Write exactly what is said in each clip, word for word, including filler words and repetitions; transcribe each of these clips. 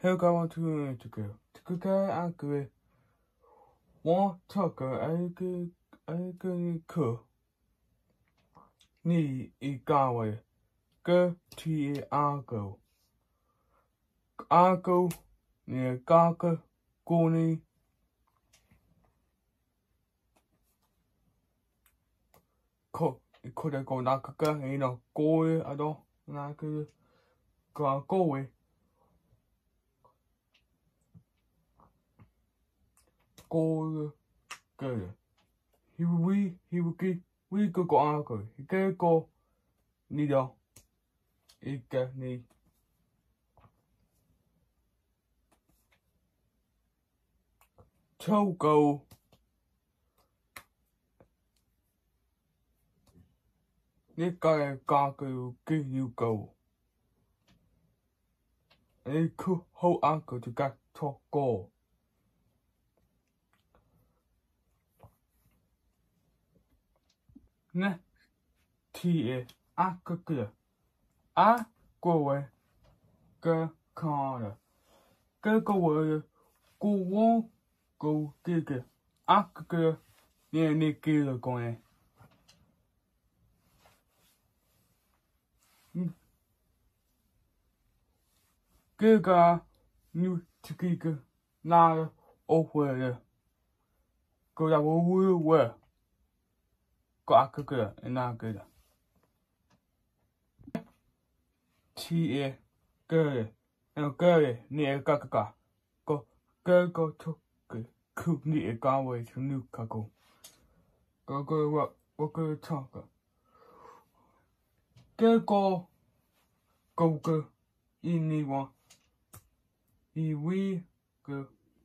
Heel gaan we te te te te akwe. One tucker ake ake ku. Ni ikawe. Ke ti ako. Ako ni kake koni. Ko ikoda ko nakaka ina koe ado nake ka koe. Koe ke. Hiwi hiwi wi ko ko ako. Ike ko ni do. Ike ni. Togo. Nika kaku ki you go. Iku ho ako to get to go. Ne ti e akaka. A go e ke kana. Ke go e go won go gige. Akaka ne ne kilo go e. Giga nu tikika na over go da wo wo go akaka na good. Ti e girl and girl near kaka go girl go to cook ni a gawe to new kako. Go go what what go talk. Girl go go go in ni one. He we go.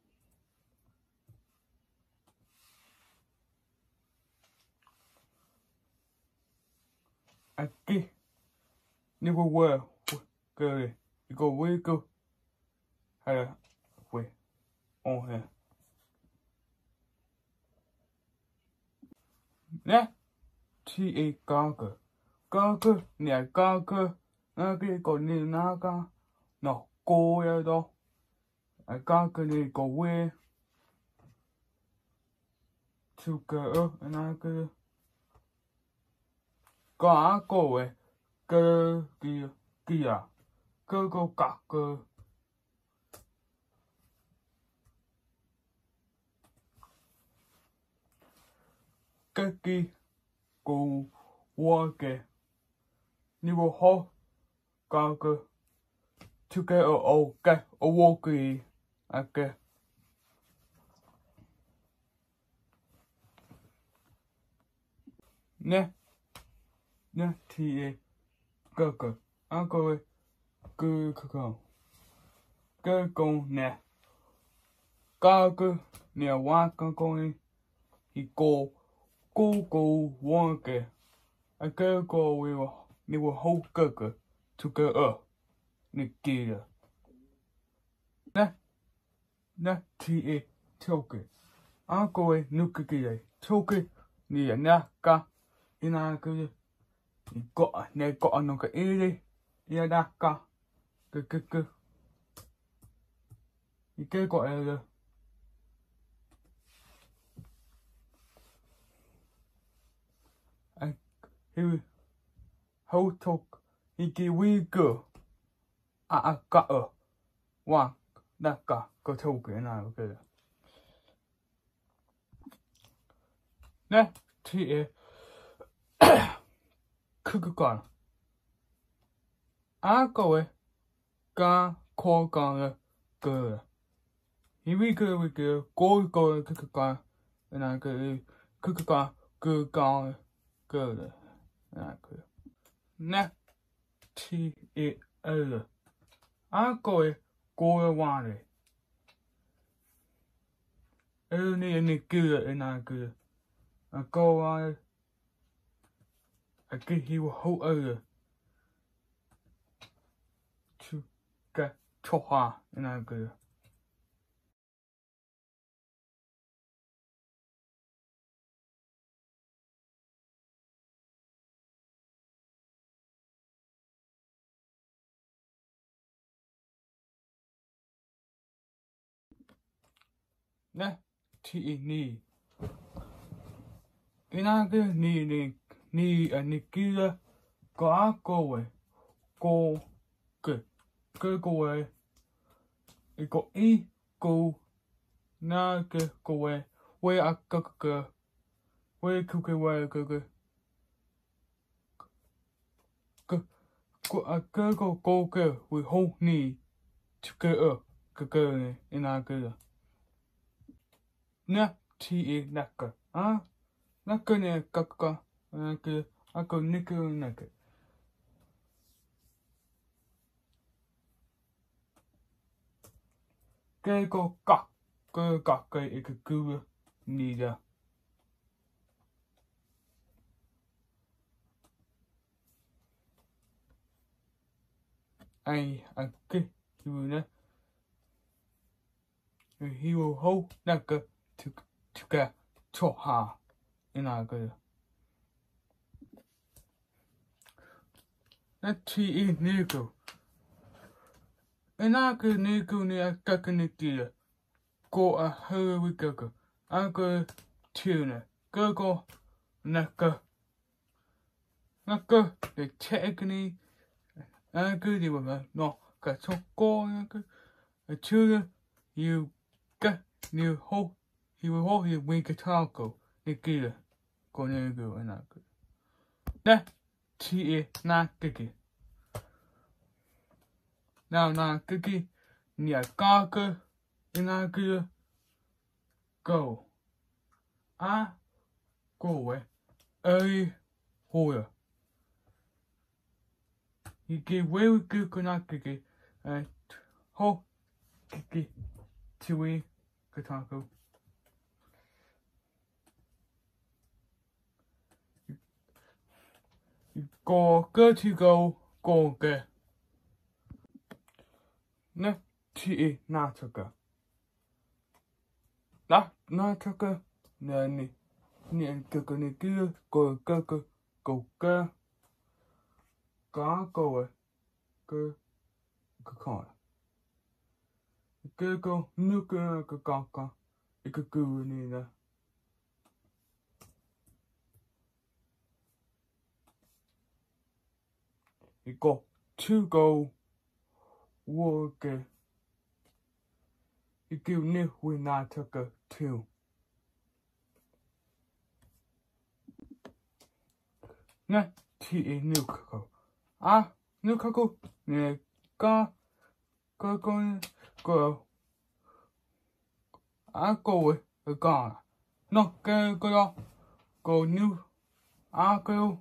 I get never were girl. You go we go. Had we on her. Ne ti e gaga. Gaga near gaga. Nagi go ni naga. No go ya do. I gaga ni go we. To go and I go. Go a go e. Go gia gia. Go go gaga. Kaki go walk. Ni wo ho gaga. To get a o get a walkie. I get. Ne ne ti e gaga. I go e. Go go go go ne. Gaga ne waka going. He go go go walk. I go go we will ni will hold gaga to go up. Ni gira. Ne ne ti e toke. I go e nuka toke ni a naka. Ina go ni got ne got a noka ere. Ia naka. Go go go. You go got a I he ho talk. He give we go. I I got a one naka go toke and I go. Ne ti e kukukan. I go e ga call gun go. Here we go we go go go kukukan and I go kukukan go gone go and I go. Ne ti e l. I go e go one. Only in the good and I go. I go on. I get you a whole other to get to and I go. nè thì nì cái nào cái nì nì nì ở nì kia có cô ấy cô cái cái cô ấy cái cô y cô na cái cô ấy quay à cái cái quay cái cái quay cái cái cái cái cái cô cô cái quay hô nì cái ở cái cái này cái nào cái nè thì nè cái à nè cái này cái cái cái à cái nè cái nè cái cái cô cọc cái cọc cái cái cái nì ra ai à cái hiểu nè hiểu hô nè cái thứ thứ cái cho hà cái nào cái nè thì nè cái cái nào cái nè cái nè cái cái nè kia cô à hơi với cái cái à cái thứ nè cái cô nè cái nè cái để check cái này à cái gì mà nó cái số cô cái chưa you cái nhiều hô hiểu hô hiểu mình cái thao cổ này kia cô này cái anh nào cái nè thì na cái kia nào na cái kia nhà ca cái na kia go à cô ấy ơi hồi à cái quay cái cái na cái cái hô cái cái chui cái thằng cô có cái thì go có cái nè thì na cho cái đó na cho cái nè nè nè cái cái này kia có cái cái có cái có cô ấy cái cái con cái cô nước cái cái con con cái cái cái này nè cái cô to go work cái kiểu này we not took a two nè thì nước cô à nước cô nè có có con cô à cô ấy cái con nó cái cái đó cô new à cô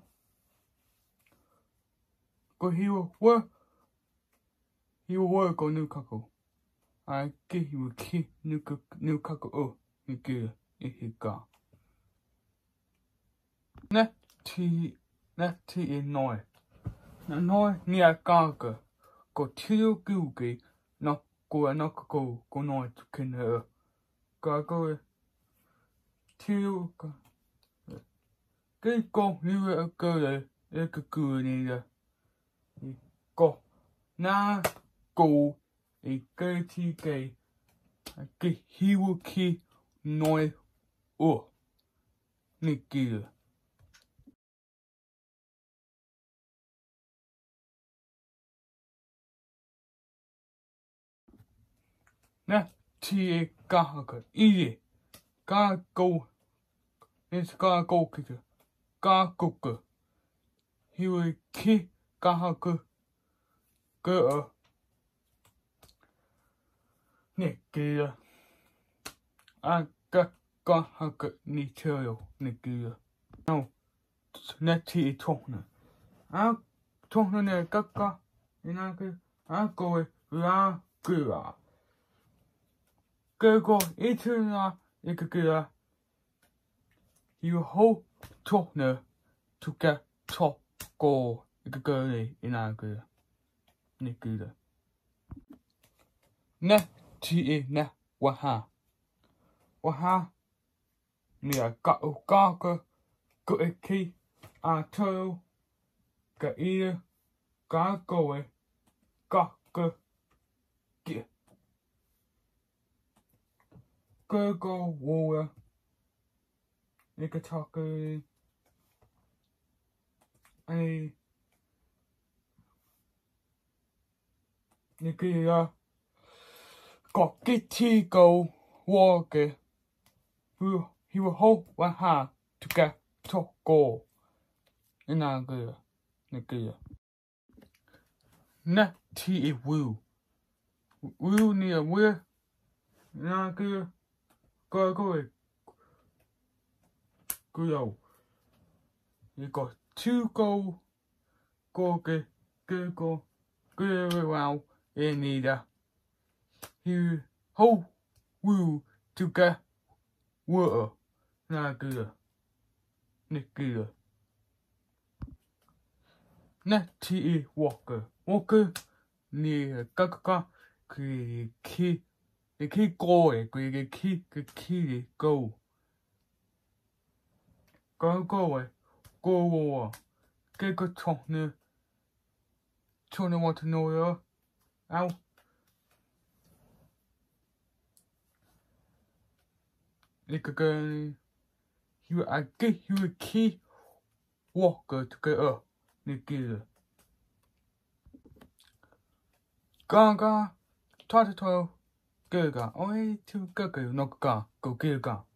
cô hiểu what hiểu what cô new cô à cái hiểu cái new new cô ô cái kia cái cả nè thì nè thì nói nói nghe cả cái cô thiếu cứu cái nó cô nó cô cô nói cái nữa cả cô thiếu cái cô như cái này cái cười này là cô na cô cái thì cái cái hiểu cái nói ô này kia nè thì cả cái ý cả cô nên cả cô cái cả cô cái hiểu cái cả cái cái ở này kia à cái cả cái này chơi này kia nào nè thì thôi nè à thôi nè nè cái cái này cái à cô ấy là kia cái cô ít hơn là cái kia hiểu hô thôi nè tu cái thôi cô cái cái này là kia này kia nè thì nè wa ha wa ha nè cả cả cái cái khi à thôi cái ý cả cô ấy cả cái kia Go go water. You can talk a a you can uh got get tea go walk. Who he will hold one hand to get to go. In a good, the good. Not tea woo. Woo near where? Na good. Go go. Go. You got two go. Go go go go. Go around in either. You hold woo to get water. Na good. The good. Nè thì walker walker nè các các cái khi cái khi coi cái cái khi cái khi go go go ấy go go cái cái chọn nè chọn nè want to know ya ao cái cái you I get you key walker to get up nè kia Gaga, twelve, twelve, gaga, oi, two gaga, no ga, go gaga.